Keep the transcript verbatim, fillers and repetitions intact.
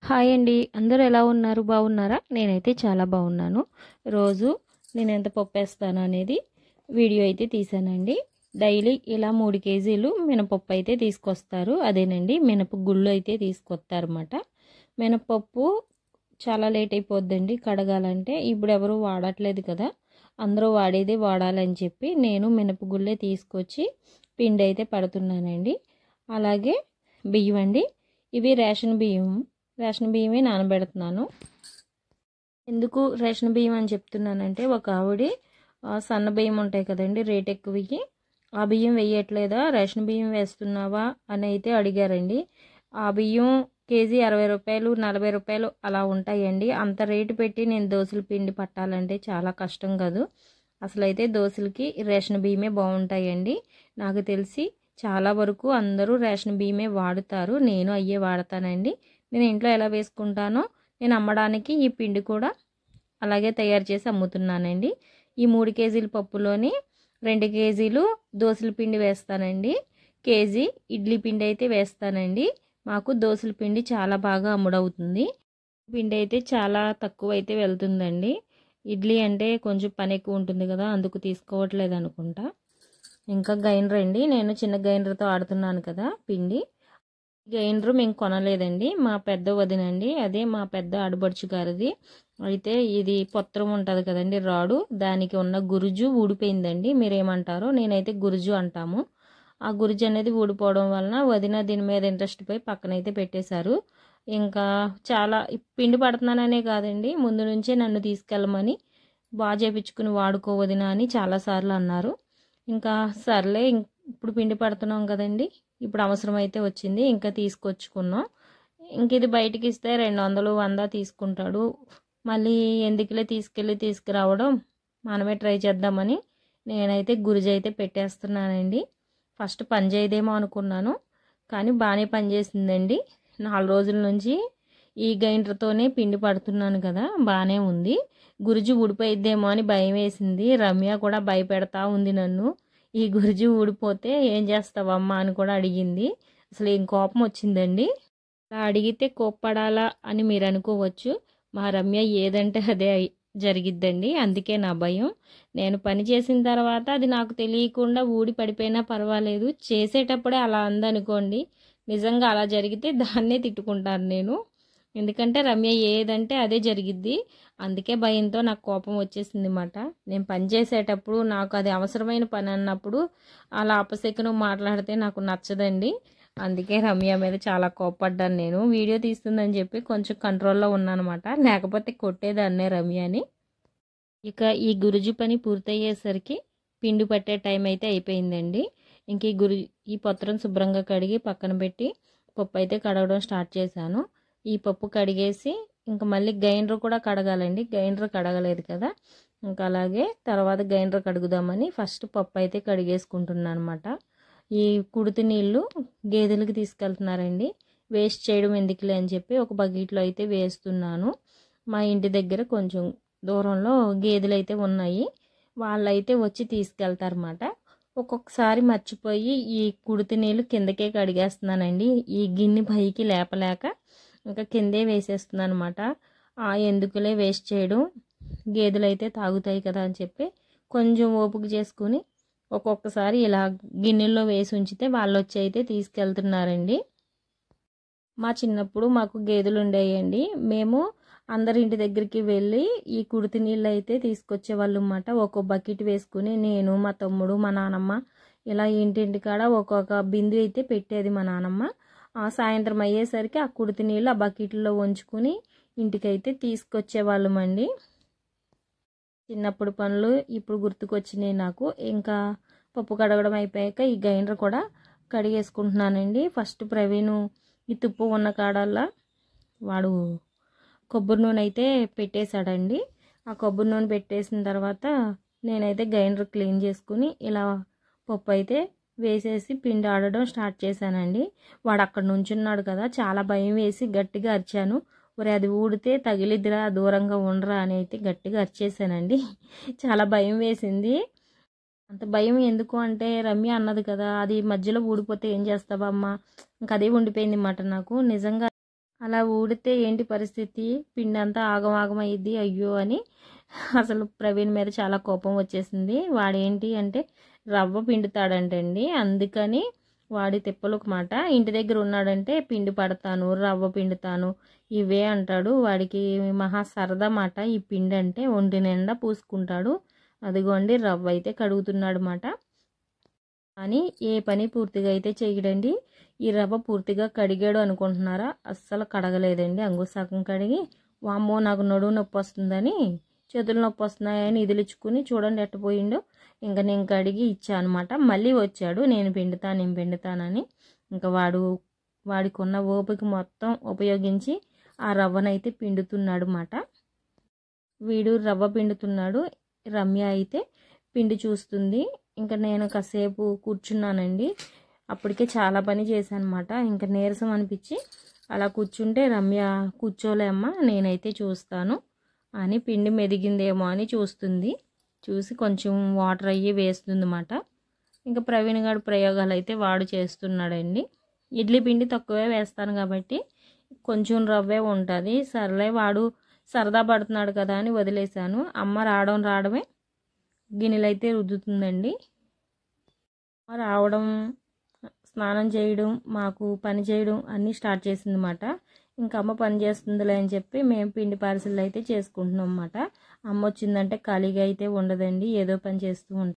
Hi అండి. అందరూ ఎలా ఉన్నారు? బాగున్నారా? నేనైతే చాలా బాగున్నాను. రోజు నేను ఎంత పప్పేస్తాను అనేది వీడియో అయితే తీసానండి. డైలీ ఇలా మూడు కేజీలు మినపప్పు అయితే తీసుకొస్తారు. అదేనండి మినప గుళ్ళు అయితే తీసుకొస్తారన్నమాట. మినపప్పు చాలా లేట్ అయిపోద్దండి కడగాలంటే. ఇప్పుడు ఎవరు వాడట్లేదు కదా, అందరూ వాడేదే వాడాలని చెప్పి నేను మినప గుళ్ళే తీసుకొచ్చి పిండి అయితే పడుతున్నానండి. అలాగే బియ్యం అండి, ఇవి రేషన్ బియ్యం. రేషన్ బియ్యమే నానబెడుతున్నాను. ఎందుకు రేషన్ బియ్యం అని చెప్తున్నానంటే, ఒక ఆవిడ సన్న బియ్యం ఉంటాయి కదండి, రేట్ ఎక్కువయ్యి, ఆ బియ్యం వేయట్లేదా, రేషన్ బియ్యం వేస్తున్నావా అని అయితే అడిగారండి. ఆ బియ్యం కేజీ అరవై రూపాయలు నలభై రూపాయలు అలా ఉంటాయండి. అంత రేటు పెట్టి నేను దోశల పిండి పట్టాలంటే చాలా కష్టం కాదు. అసలు అయితే దోశలకి రేషన్ బియ్యమే బాగుంటాయండి. నాకు తెలిసి చాలా వరకు అందరూ రేషన్ బియ్యమే వాడుతారు. నేను అయ్యే వాడతానండి. నేను ఇంట్లో ఎలా వేసుకుంటానో నేను అమ్మడానికి ఈ పిండి కూడా అలాగే తయారు చేసి అమ్ముతున్నానండి. ఈ మూడు కేజీల పప్పులోని రెండు కేజీలు దోశల పిండి వేస్తానండి, కేజీ ఇడ్లీ పిండి అయితే వేస్తానండి. మాకు దోశల పిండి చాలా బాగా అమ్ముడవుతుంది. పిండి అయితే చాలా తక్కువ అయితే వెళ్తుందండి. ఇడ్లీ అంటే కొంచెం పని ఎక్కువ ఉంటుంది కదా, అందుకు తీసుకోవట్లేదు అనుకుంటా. ఇంకా గ్రైండర్ అండి, నేను చిన్న గ్రైండర్తో ఆడుతున్నాను కదా పిండి. గ్రైండర్ మేము కొనలేదండి, మా పెద్ద వదినండి, అదే మా పెద్ద ఆడబడుచు గారిది. అయితే ఇది పొత్రం ఉంటుంది కదండి, రాడు, దానికి ఉన్న గురుజు ఊడిపోయిందండి. మీరేమంటారో, నేనైతే గురుజు అంటాము. ఆ గురుజు అనేది ఊడిపోవడం వలన వదిన దీని మీద ఇంట్రెస్ట్ పోయి పక్కనైతే పెట్టేశారు. ఇంకా చాలా పిండి పడుతున్నాననే కాదండి, ముందు నుంచే నన్ను తీసుకెళ్ళమని బాగా చేపించుకుని వాడుకో వదిన అని చాలాసార్లు అన్నారు. ఇంకా సర్లే, ఇప్పుడు పిండి పడుతున్నాం కదండి, ఇప్పుడు అవసరం అయితే వచ్చింది, ఇంకా తీసుకొచ్చుకున్నాం. ఇంక ఇది బయటికి ఇస్తే రెండు వందలు వంద తీసుకుంటాడు. మళ్ళీ ఎందుకులే తీసుకెళ్ళి తీసుకురావడం, మనమే ట్రై చేద్దామని నేనైతే గురుజు అయితే పెట్టేస్తున్నానండి. ఫస్ట్ పని చేయదేమో అనుకున్నాను, కానీ బాగానే పనిచేసిందండి. నాలుగు రోజుల నుంచి ఈ గ్రైండర్తోనే పిండి పడుతున్నాను కదా, బాగానే ఉంది. గురుజు ఊడిపోయిద్దేమో అని భయం వేసింది. రమ్య కూడా భయపెడతా ఉంది నన్ను, ఈ గురుజు ఊడిపోతే ఏం చేస్తావమ్మా అని కూడా అడిగింది. అసలు ఏం కోపం వచ్చిందండి. అలా అడిగితే కోప్పడాలా అని మీరు అనుకోవచ్చు. మా రమ్య ఏదంటే అదే జరిగిద్దండి, అందుకే నా భయం. నేను పని చేసిన తర్వాత అది నాకు తెలియకుండా ఊడి పడిపోయినా పర్వాలేదు, చేసేటప్పుడే అలా అందనుకోండి, నిజంగా అలా జరిగితే దాన్నే తిట్టుకుంటాను నేను. ఎందుకంటే రమ్య ఏదంటే అదే జరిగిద్ది. అందుకే భయంతో నాకు కోపం వచ్చేసింది అన్నమాట. నేను పని చేసేటప్పుడు నాకు అది అవసరమైన పని అన్నప్పుడు అలా అపశకునం మాట్లాడితే నాకు నచ్చదండి. అందుకే రమ్య మీద చాలా కోపడ్డాను నేను. వీడియో తీస్తుందని చెప్పి కొంచెం కంట్రోల్లో ఉన్నానమాట, లేకపోతే కొట్టేదాన్నే రమ్యని. ఇక ఈ గురుజు పని పూర్తయ్యేసరికి పిండి పట్టే టైం అయితే అయిపోయిందండి. ఇంక ఈ గురు ఈ పత్రం శుభ్రంగా కడిగి పక్కన పెట్టి పప్పు అయితే కడగడం స్టార్ట్ చేశాను. ఈ పప్పు కడిగేసి ఇంకా మళ్ళీ గ్రైండర్ కూడా కడగాలండి, గ్రైండర్ కడగలేదు కదా. ఇంకా అలాగే తర్వాత గ్రైండర్ కడుగుదామని ఫస్ట్ పప్పు అయితే కడిగేసుకుంటున్నాను అనమాట. ఈ కుడితి నీళ్ళు గేదెలకి తీసుకెళ్తున్నారండి, వేస్ట్ చేయడం ఎందుకులే అని చెప్పి ఒక బకెట్లో అయితే వేస్తున్నాను. మా ఇంటి దగ్గర కొంచెం దూరంలో గేదెలు అయితే ఉన్నాయి, వాళ్ళైతే వచ్చి తీసుకెళ్తారన్నమాట. ఒక్కొక్కసారి మర్చిపోయి ఈ కుడితి నీళ్ళు కిందకే కడిగేస్తున్నానండి. ఈ గిన్నె పైకి లేపలేక ఇంకా కిందే వేసేస్తున్నాను అనమాట. ఎందుకులే వేస్ట్ చేయడం, గేదెలు అయితే తాగుతాయి కదా అని చెప్పి కొంచెం ఓపిక చేసుకుని ఒక్కొక్కసారి ఇలా గిన్నెల్లో వేసి ఉంచితే వాళ్ళు వచ్చి అయితే తీసుకెళ్తున్నారండి. మా చిన్నప్పుడు మాకు గేదెలు ఉండేయండి. మేము అందరి ఇంటి దగ్గరికి వెళ్ళి ఈ కుడితి నీళ్ళు అయితే తీసుకొచ్చేవాళ్ళు అన్నమాట. ఒక్కో బకెట్ వేసుకుని నేను, మా తమ్ముడు, మా నానమ్మ ఇలా ఇంటింటి కాడ ఒక్కొక్క బిందు అయితే పెట్టేది మా నానమ్మ. ఆ సాయంత్రం అయ్యేసరికి ఆ కుడితి నీళ్ళు ఆ బకెట్లో ఉంచుకుని ఇంటికైతే తీసుకొచ్చేవాళ్ళమండి. చిన్నప్పుడు పనులు ఇప్పుడు గుర్తుకొచ్చినాయి నాకు. ఇంకా పప్పు కడగడం అయిపోయాక ఈ గ్రైండర్ కూడా కడిగేసుకుంటున్నానండి. ఫస్ట్ ప్రవీణ్ ఈ తుప్పు ఉన్న కాడల్లా వాడు కొబ్బరి నూనె అయితే పెట్టేశాడండి. ఆ కొబ్బరి నూనె పెట్టేసిన తర్వాత నేనైతే గ్రైండర్ క్లీన్ చేసుకుని ఇలా పప్పు అయితే వేసేసి పిండి ఆడడం స్టార్ట్ చేశానండి. వాడు అక్కడ నుంచున్నాడు కదా, చాలా భయం వేసి గట్టిగా అరిచాను. మరి అది ఊడితే తగిలిద్దిరా, దూరంగా ఉండరా అని అయితే గట్టిగా అరిచేసానండి. చాలా భయం వేసింది. అంత భయం ఎందుకు అంటే, రమ్య అన్నది కదా అది మధ్యలో ఊడిపోతే ఏం చేస్తావమ్మా, ఇంకా అదే ఉండిపోయింది అన్నమాట నాకు. నిజంగా అలా ఊడితే ఏంటి పరిస్థితి, పిండి అంతా ఆగం ఆగం అయ్యిద్ది అయ్యో అని అసలు ప్రవీణ్ మీద చాలా కోపం వచ్చేసింది. వాడేంటి అంటే రవ్వ పిండుతాడంటండి, అందుకని వాడి తిప్పలకు మాట. ఇంటి దగ్గర ఉన్నాడంటే పిండి పడతాను, రవ్వ పిండుతాను ఇవే అంటాడు. వాడికి మహా సరదా మాట ఈ పిండి అంటే. ఒంటి నిండా పూసుకుంటాడు. అదిగోండి రవ్వ అయితే కడుగుతున్నాడు మాట. కానీ ఏ పని పూర్తిగా అయితే చేయడండి. ఈ రవ్వ పూర్తిగా కడిగాడు అనుకుంటున్నారా, అస్సలు కడగలేదండి. అంగు సగం కడిగి వామ్మో నాకు నడువు నొప్పి వస్తుందని, చేతులు నొప్పి వస్తున్నాయని ఇదిలిచ్చుకుని చూడండి ఎట్టపోయిండో. ఇంకా నేను కడిగి ఇచ్చా అనమాట. మళ్ళీ వచ్చాడు నేను పిండుతాను నేను పిండుతానని. ఇంకా వాడు వాడికి ఉన్న ఓపిక మొత్తం ఉపయోగించి ఆ రవ్వనైతే పిండుతున్నాడు మాట. వీడు రవ్వ పిండుతున్నాడు, రమ్య అయితే పిండి చూస్తుంది. ఇంకా నేను కాసేపు కూర్చున్నానండి. అప్పటికే చాలా పని చేశాను అనమాట. ఇంకా నీరసం అనిపించి అలా కూర్చుంటే రమ్య కూర్చోలే అమ్మ నేనైతే చూస్తాను అని పిండి మెదిగిందేమో అని చూస్తుంది. చూసి కొంచెం వాటర్ అయ్యి వేస్తుంది అన్నమాట. ఇంకా ప్రవీణ్ గారు ప్రయోగాలు అయితే వాడు చేస్తున్నాడండి. ఇడ్లీ పిండి తక్కువే వేస్తాను కాబట్టి కొంచెం రవ్వే ఉంటుంది. సర్లే వాడు సరదా పడుతున్నాడు కదా అని వదిలేశాను. అమ్మ రావడం రావడమే గిన్నెలు అయితే రుద్దుతుందండి. రావడం, స్నానం చేయడం, మాకు పని చేయడం అన్నీ స్టార్ట్ చేసింది అన్నమాట. ఇంకా అమ్మ పని చేస్తుందిలే అని చెప్పి మేము పిండి పార్సల్ అయితే చేసుకుంటున్నాం అన్నమాట. అమ్మ వచ్చిందంటే ఖాళీగా అయితే ఉండదండి, ఏదో పని చేస్తూ ఉంటాం.